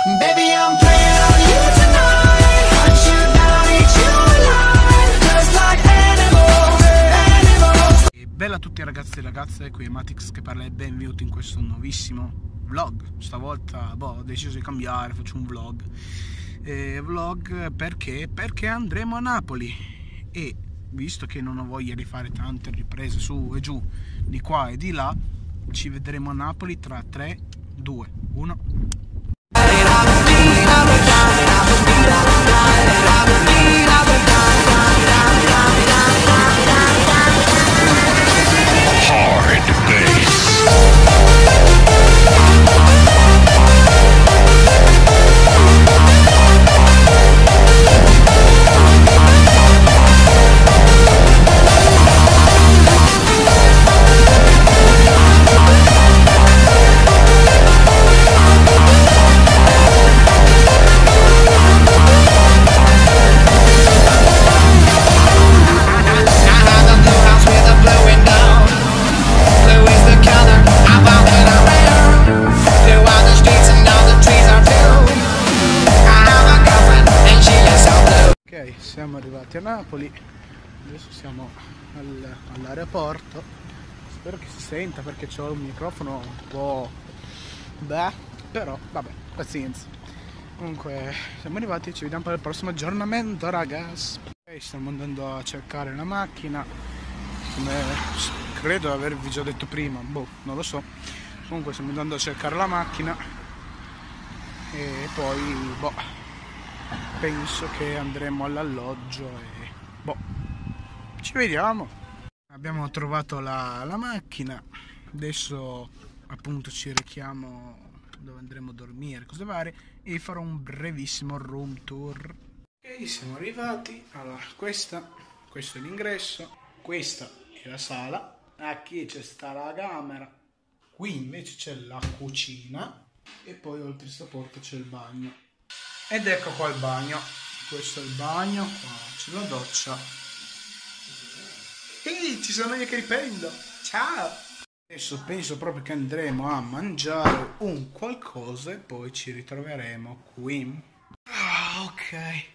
Baby, I'm playing on you tonight. Hunt you down, eat you alive. Just like animals, animals. E bella a tutti ragazzi e ragazze, qui è Matix che parla e benvenuti in questo nuovissimo vlog. Stavolta ho deciso di cambiare, faccio un vlog. Vlog perché andremo a Napoli e visto che non ho voglia di fare tante riprese su e giù, di qua e di là, ci vedremo a Napoli tra 3, 2, 1. Ok, siamo arrivati a Napoli, adesso siamo all'aeroporto, spero che si senta perché ho un microfono un po'... però vabbè, pazienza. Comunque siamo arrivati e ci vediamo per il prossimo aggiornamento, ragazzi. Ok, stiamo andando a cercare la macchina, come credo di avervi già detto prima, non lo so. Comunque stiamo andando a cercare la macchina e poi penso che andremo all'alloggio e ci vediamo. Abbiamo trovato la macchina, adesso appunto ci rechiamo dove andremo a dormire, cose varie, e farò un brevissimo room tour. Ok, siamo arrivati. Allora, questo è l'ingresso, questa è la sala, qui c'è sta la camera, qui invece c'è la cucina e poi oltre sta porta c'è il bagno. Ed ecco qua il bagno, questo è il bagno, qua c'è la doccia. Ehi, ci sono io che riprendo, ciao! Adesso penso proprio che andremo a mangiare un qualcosa e poi ci ritroveremo qui. Ok.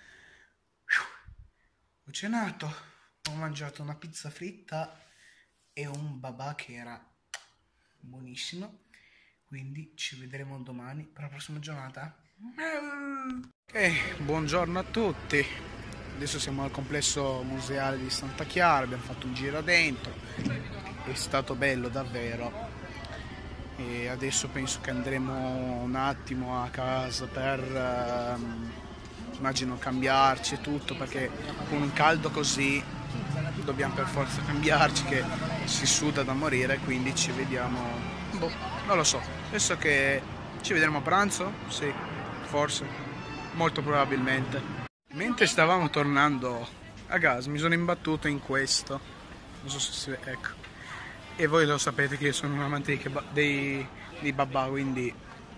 Ho cenato, ho mangiato una pizza fritta e un babà che era buonissimo. Quindi ci vedremo domani per la prossima giornata. Ok, buongiorno a tutti. Adesso siamo al complesso museale di Santa Chiara, abbiamo fatto un giro dentro, è stato bello davvero. E adesso penso che andremo un attimo a casa per immagino cambiarci e tutto, perché con un caldo così dobbiamo per forza cambiarci, che si suda da morire, quindi ci vediamo. Non lo so, penso che ci vedremo a pranzo, sì, forse, molto probabilmente. Mentre stavamo tornando a casa mi sono imbattuto in questo, non so se si vede, ecco, e voi lo sapete che io sono un amante dei babà, quindi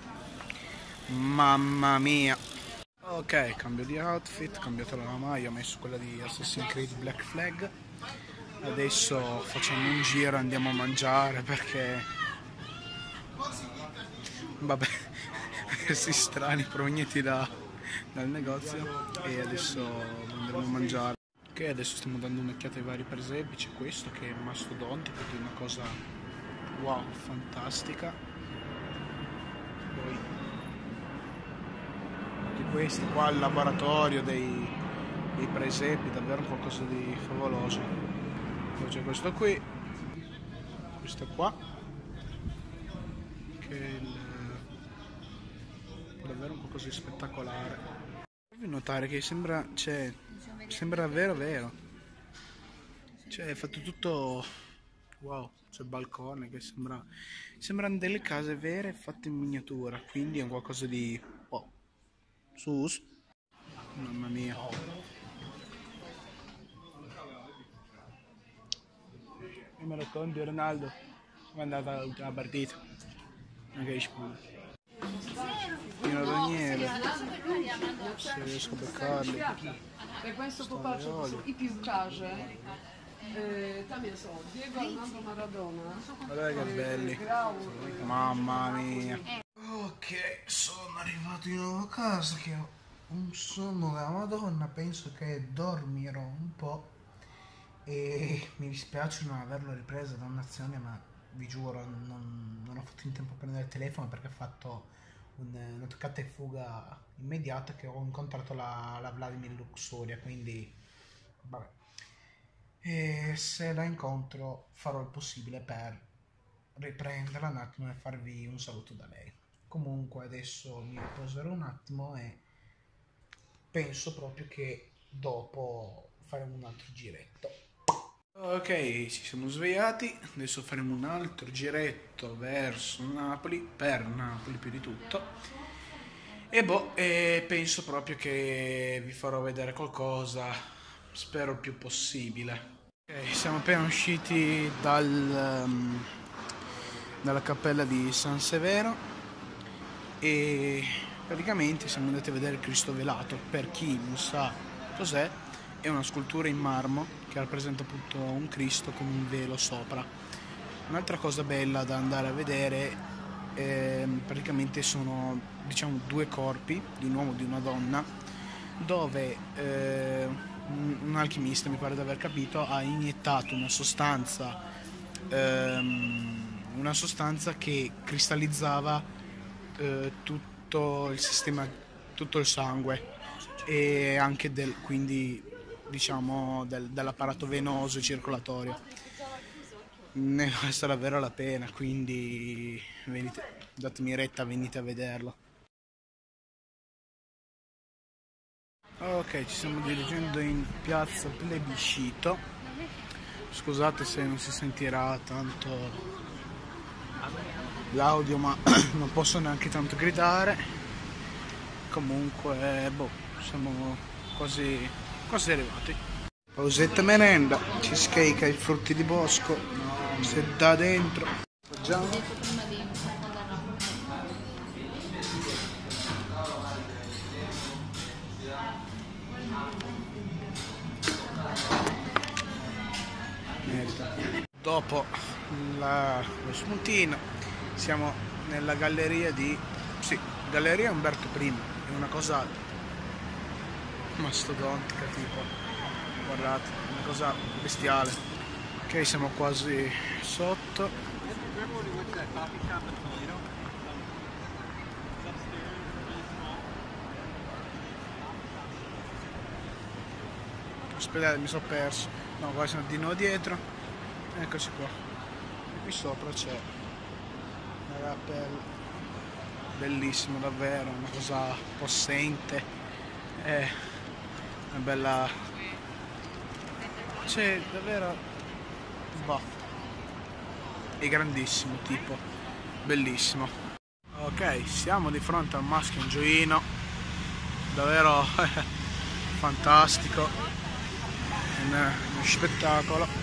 mamma mia. Ok, cambio di outfit, cambiato la maglia, ho messo quella di Assassin's Creed Black Flag. Adesso facciamo un giro, andiamo a mangiare perché vabbè, questi strani provenienti dal negozio, e adesso andremo a mangiare. Ok, adesso stiamo dando un'occhiata ai vari presepi. C'è questo che è mastodontico, che è una cosa wow, fantastica. Poi di questi qua, il laboratorio dei presepi, davvero qualcosa di favoloso. Poi c'è questo qui, questo qua, che è davvero qualcosa di spettacolare. Devi notare che sembra vero, cioè è fatto tutto wow, c'è il balcone che sembrano delle case vere fatte in miniatura, quindi è qualcosa di wow, sus, mamma mia. E me racconti Ronaldo come è andata l'ultima partita? Non capisci più. Pieno Daniele, se riesco a beccarli. Per questo popatrzu są i piłkarze, tam są Diego Armando Maradona. Guardate che belli, mamma mia. Ok, sono arrivato di nuovo a casa che ho un sonno della Madonna, penso che dormirò un po' e mi dispiace non averlo ripreso, dannazione, ma vi giuro non ho fatto in tempo a prendere il telefono perché ho fatto una toccata e fuga immediata, che ho incontrato la Vladimir Luxuria, quindi vabbè. E se la incontro farò il possibile per riprenderla un attimo e farvi un saluto da lei. Comunque adesso mi riposerò un attimo e penso proprio che dopo faremo un altro giretto. Ok, ci siamo svegliati, adesso faremo un altro giretto verso Napoli, per Napoli più di tutto, e penso proprio che vi farò vedere qualcosa, spero il più possibile. Ok, siamo appena usciti dalla cappella di San Severo e praticamente siamo andati a vedere il Cristo velato. Per chi non sa cos'è, è una scultura in marmo che rappresenta appunto un Cristo con un velo sopra. Un'altra cosa bella da andare a vedere praticamente sono, diciamo, due corpi, di un uomo e di una donna, dove un alchimista, mi pare di aver capito, ha iniettato una sostanza che cristallizzava tutto il sistema, tutto il sangue e anche quindi diciamo dell'apparato venoso e circolatorio. Ne vale davvero la pena, quindi datemi retta, venite a vederlo. Ok, ci stiamo dirigendo in piazza Plebiscito. Scusate se non si sentirà tanto l'audio, ma non posso neanche tanto gridare. Comunque, siamo quasi arrivati. Pausetta merenda, cheesecake ai frutti di bosco, se da dentro. Assaggiamo. Dopo lo spuntino siamo nella galleria Galleria Umberto I, è una cosa mastodontica, tipo, guardate, una cosa bestiale. Ok, siamo quasi sotto. Aspettate, mi sono perso. No, qua sono di nuovo dietro. Eccoci qua. Qui sopra c'è una rappel bellissima, davvero, una cosa possente. È una bella. C'è davvero. È grandissimo, tipo, bellissimo. Ok, siamo di fronte al Maschio Angioino, davvero fantastico, uno spettacolo.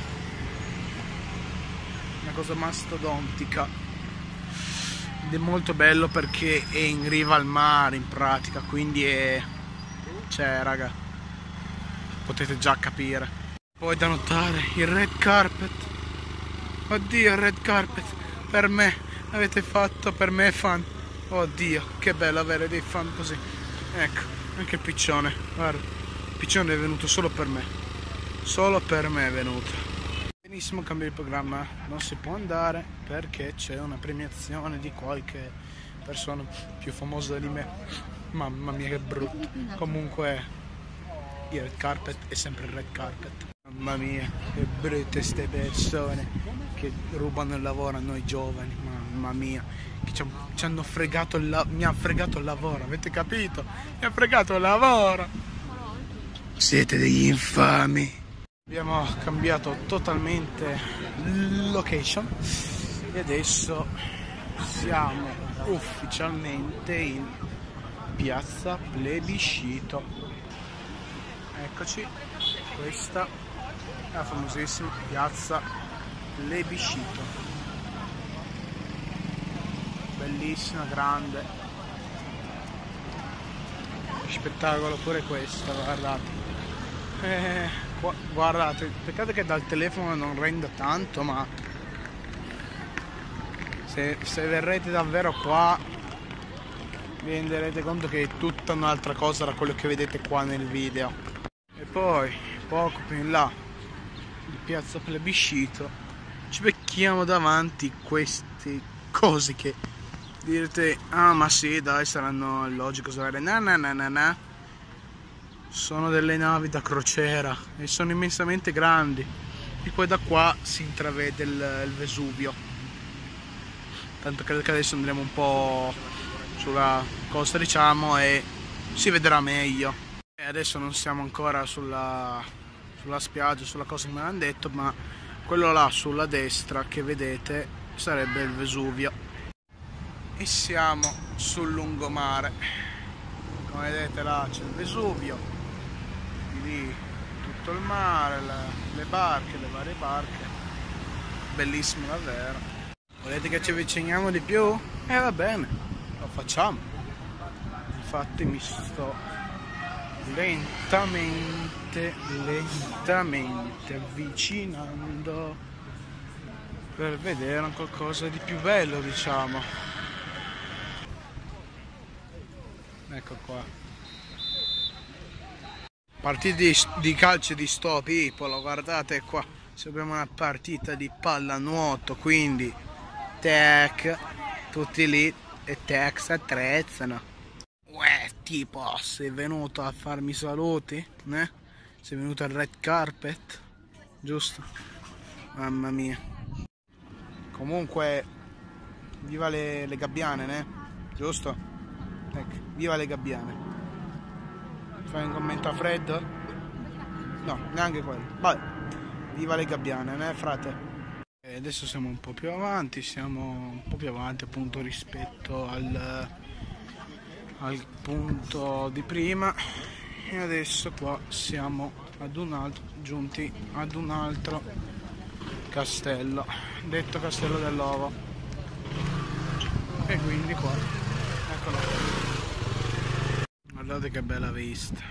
Una cosa mastodontica ed è molto bello perché è in riva al mare in pratica, quindi raga, potete già capire. Poi da notare il red carpet, oddio, il red carpet per me avete fatto, per me fan, oddio che bello avere dei fan così. Ecco, anche il piccione, guarda, il piccione è venuto solo per me è venuto. Benissimo, cambio di programma, non si può andare perché c'è una premiazione di qualche persona più famosa di me. Mamma mia che brutto. Comunque il red carpet è sempre il red carpet. Mamma mia che brutte ste persone che rubano il lavoro a noi giovani. Mamma mia, che ci hanno fregato mi ha fregato il lavoro, avete capito? Mi ha fregato il lavoro. Siete degli infami. Abbiamo cambiato totalmente location e adesso siamo ufficialmente in piazza Plebiscito. Eccoci, questa è la famosissima piazza Plebiscito, bellissima, grande, spettacolo pure questo, guardate. Guardate, peccato che dal telefono non renda tanto, ma se verrete davvero qua vi renderete conto che è tutta un'altra cosa da quello che vedete qua nel video. E poi poco più in là di piazza Plebiscito ci becchiamo davanti queste cose che direte: ah ma sì dai, saranno logico usare. No. Sono delle navi da crociera e sono immensamente grandi, e poi da qua si intravede il Vesuvio, tanto credo che adesso andremo un po' sulla costa, diciamo, e si vedrà meglio. E adesso non siamo ancora sulla spiaggia, sulla cosa che mi hanno detto, ma quello là sulla destra che vedete sarebbe il Vesuvio. E siamo sul lungomare, come vedete là c'è il Vesuvio, lì tutto il mare, le barche, le varie barche, bellissimo davvero. Volete che ci avviciniamo di più? Va bene, lo facciamo. Infatti mi sto lentamente avvicinando per vedere qualcosa di più bello, diciamo. Ecco qua. Partita di calcio di sto people, guardate qua, abbiamo una partita di pallanuoto, quindi tech, tutti lì e tech si attrezzano. Tipo, sei venuto a farmi saluti? Sei venuto al red carpet? Giusto? Mamma mia. Comunque, viva le gabbiane, né? Giusto? Ecco, viva le gabbiane. Fai un commento a freddo? No, neanche quello. Vabbè, viva le gabbiane, né frate? E adesso siamo un po' più avanti, appunto rispetto al punto di prima, e adesso qua siamo giunti ad un altro castello, detto Castello dell'Ovo, e quindi qua, eccolo qua. Guardate che bella vista,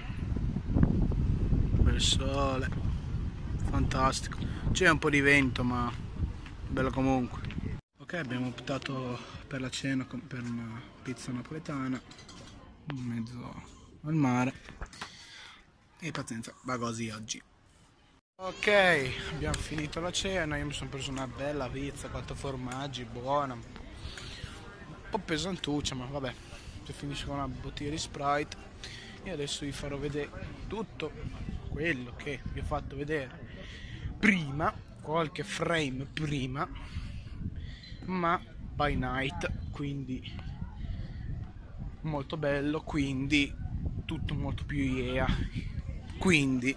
bel sole, fantastico, c'è un po' di vento ma bello comunque. Ok, abbiamo optato per la cena per una pizza napoletana in mezzo al mare, e pazienza, va così oggi. Ok, abbiamo finito la cena, io mi sono preso una bella pizza, 4 formaggi, buona, un po' pesantuccia, ma vabbè, si finisce con una bottiglia di Sprite. E adesso vi farò vedere tutto quello che vi ho fatto vedere prima, qualche frame prima, ma by night, quindi molto bello, quindi tutto molto più yeah, quindi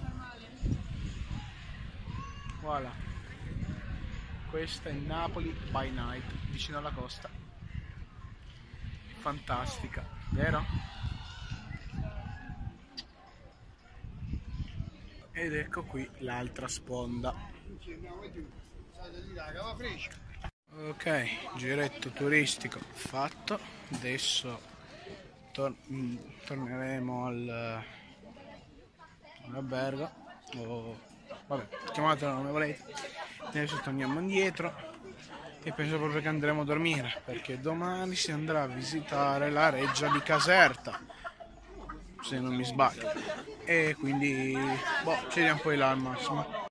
voilà, questa è Napoli by night, vicino alla costa, fantastica, vero? Ed ecco qui l'altra sponda. Ok, giretto turistico fatto. Adesso torneremo all'albergo, o vabbè, chiamatelo come volete. Adesso torniamo indietro e penso proprio che andremo a dormire, perché domani si andrà a visitare la reggia di Caserta, se non mi sbaglio, e quindi ci vediamo poi là al massimo.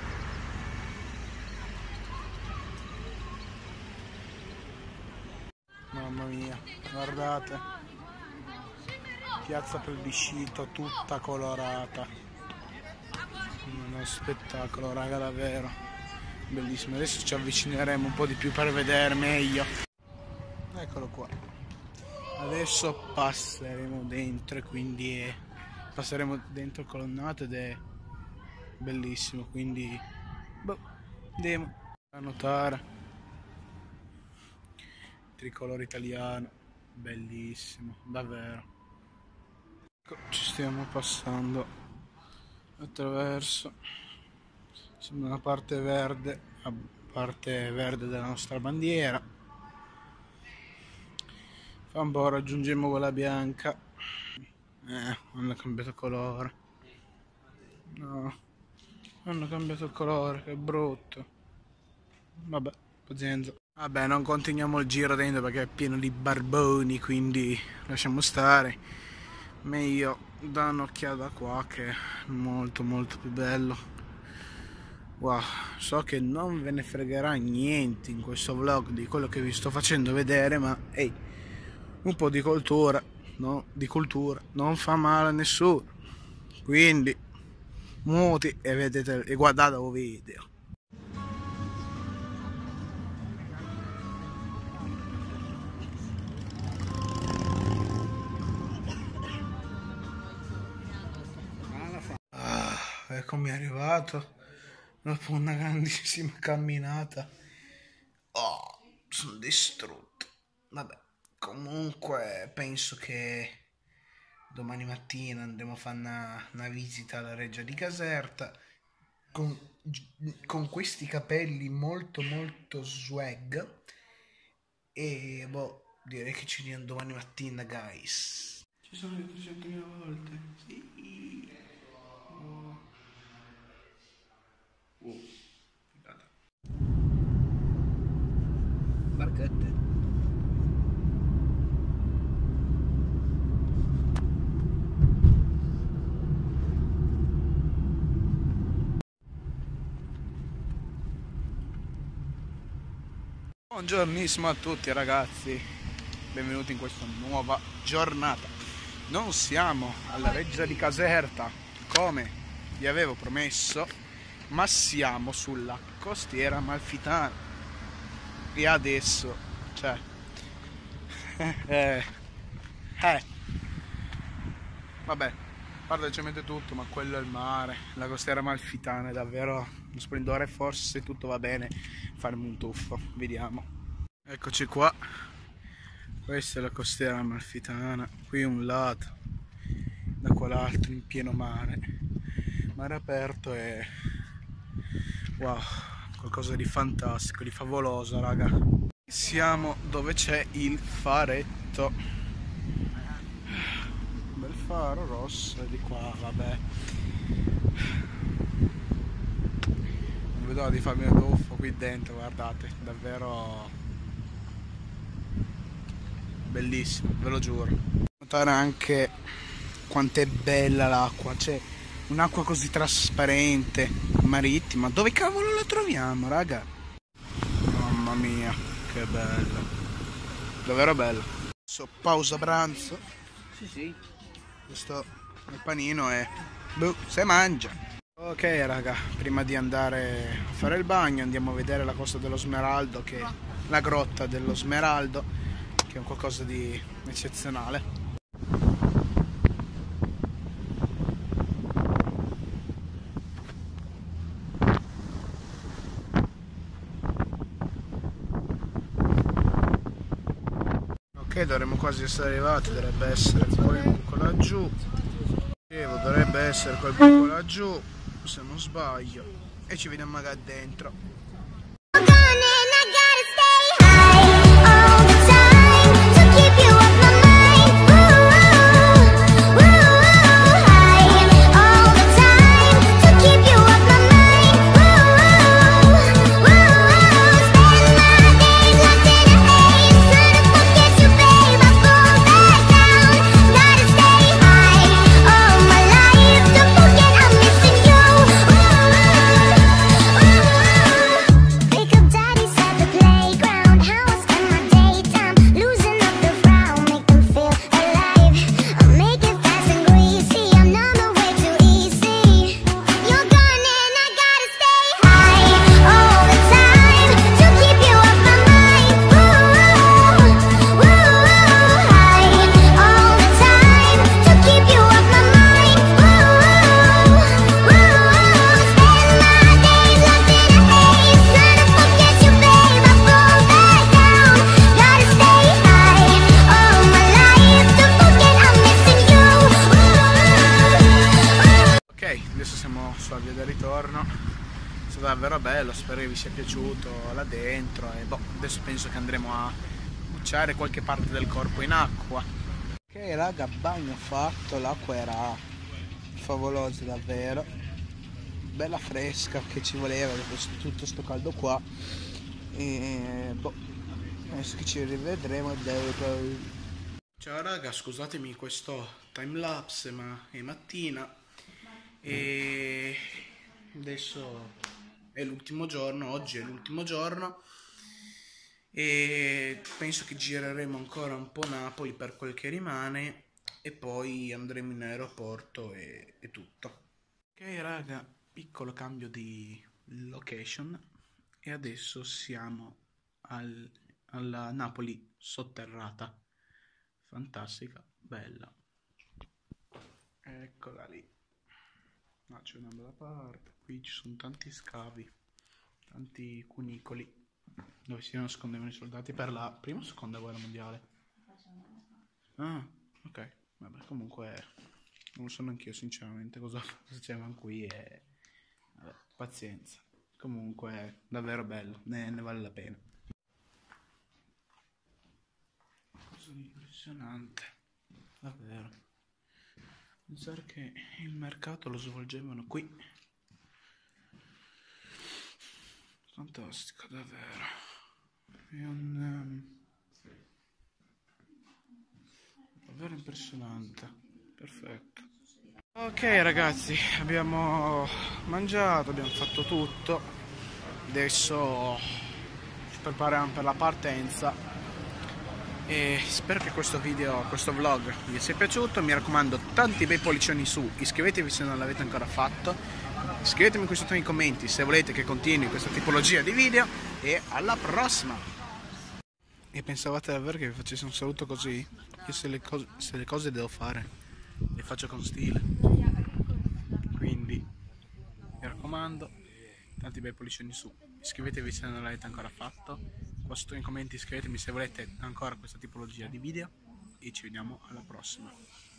Mamma mia, guardate, piazza Plebiscito tutta colorata, uno spettacolo raga, davvero bellissimo. Adesso ci avvicineremo un po' di più per vedere meglio. Eccolo qua, adesso passeremo dentro, e quindi passeremo dentro il colonnato ed è bellissimo, quindi andiamo a notare tricolore italiano, bellissimo davvero. Ecco, ci stiamo passando attraverso, sembra una parte verde della nostra bandiera. Fra un po' raggiungiamo quella bianca. Hanno cambiato colore. No, hanno cambiato il colore, che brutto. Vabbè, pazienza. Vabbè, non continuiamo il giro dentro perché è pieno di barboni, quindi lasciamo stare. Meglio da un'occhiata qua che è molto molto più bello. Wow, so che non ve ne fregherà niente in questo vlog di quello che vi sto facendo vedere, ma ehi, un po' di cultura, no? Di cultura non fa male a nessuno. Quindi muti e vedete e guardate il video. Eccomi arrivato dopo una grandissima camminata. Oh, sono distrutto. Vabbè, comunque penso che domani mattina andremo a fare una visita alla Reggia di Caserta con questi capelli molto molto swag. E boh, direi che ci vediamo domani mattina, guys. Ci sono ripreso anche 1000 volte. Sì. Oh. Figata. Barchette. Buongiornissimo a tutti ragazzi, benvenuti in questa nuova giornata. Non siamo alla Reggia di Caserta come vi avevo promesso, ma siamo sulla costiera amalfitana. E adesso, cioè, vabbè, guarda, ci mette tutto, ma quello è il mare. La costiera amalfitana è davvero uno splendore. Forse se tutto va bene faremo un tuffo, vediamo. Eccoci qua, questa è la costiera amalfitana, qui un lato, da quell'altro in pieno mare aperto e wow, qualcosa di fantastico, di favoloso raga. Siamo dove c'è il faretto, un bel faro rosso di qua, vabbè, non vedo l'ora di farmi un tuffo qui dentro, guardate, davvero bellissimo, ve lo giuro. Notare anche quanto è bella l'acqua, c'è un'acqua così trasparente, marittima. Dove cavolo la troviamo, raga? Mamma mia, che bella, davvero bella. Adesso pausa pranzo. Sì. Questo è il panino e se mangia. Ok raga, prima di andare a fare il bagno andiamo a vedere la Costa dello Smeraldo, che è la grotta dello Smeraldo, che è un qualcosa di eccezionale. Ok, dovremmo quasi essere arrivati, dovrebbe essere quel buco laggiù. Dovrebbe essere quel buco laggiù, se non sbaglio, e ci vediamo magari dentro. Sulla via del ritorno, è stato davvero bello, spero che vi sia piaciuto là dentro e boh, adesso penso che andremo a bucciare qualche parte del corpo in acqua. Ok raga, bagno fatto, l'acqua era favolosa davvero, bella fresca che ci voleva dopo tutto sto caldo qua e boh, penso che ci rivedremo dopo. Ciao raga, scusatemi questo timelapse, ma è mattina e adesso è l'ultimo giorno, oggi è l'ultimo giorno e penso che gireremo ancora un po' Napoli per quel che rimane e poi andremo in aeroporto e tutto. Ok raga, piccolo cambio di location e adesso siamo alla Napoli sotterrata. Fantastica, bella. Eccola lì. No, c'è una bella parte. Qui ci sono tanti scavi, tanti cunicoli dove si nascondevano i soldati per la prima o seconda guerra mondiale. Ah, ok. Vabbè, comunque non so neanche io sinceramente cosa facevano qui e vabbè, pazienza. Comunque è davvero bello, ne vale la pena. Cosa di impressionante, davvero. Pensare che il mercato lo svolgevano qui. Fantastico, davvero. È davvero impressionante. Perfetto. Ok ragazzi, abbiamo mangiato, abbiamo fatto tutto. Adesso ci prepariamo per la partenza. E spero che questo vlog vi sia piaciuto. Mi raccomando, tanti bei pollicioni su, iscrivetevi se non l'avete ancora fatto, scrivetemi qui sotto nei commenti se volete che continui questa tipologia di video e alla prossima. E pensavate davvero che vi facessi un saluto così? Io se le cose devo fare le faccio con stile, quindi mi raccomando, tanti bei pollicioni su, iscrivetevi se non l'avete ancora fatto. Qua sotto nei commenti iscrivetemi se volete ancora questa tipologia di video e ci vediamo alla prossima.